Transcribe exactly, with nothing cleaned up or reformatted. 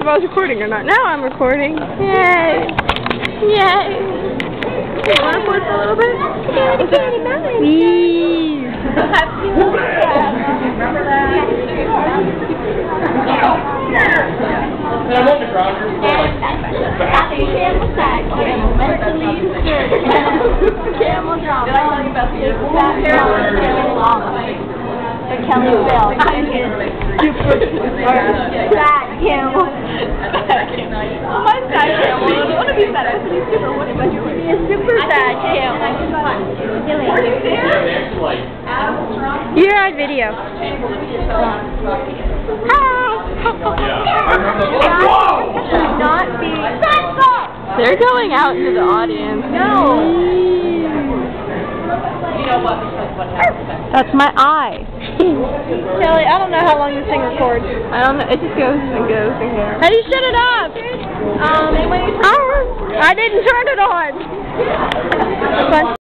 if I was recording or not. Now I'm recording. Yay! Yay! You want to pause a little bit? Yeah, please. Remember that? And I want the Roger. Camel side, camel, mentally disturbed. Camel drama. Did I tell you about the camel llama? The Kelly Bell. Super fat camel. My fat camel. I want to be fat. I want to be super. What about you? Be a super fat camel. You're on video. Not be. They're going out into the audience. No. You know what? Because what happened? That's my eye. Kelly, I don't know how long this thing records. I don't know. It just goes and goes and goes. How do you shut it off? Um, I didn't turn it on.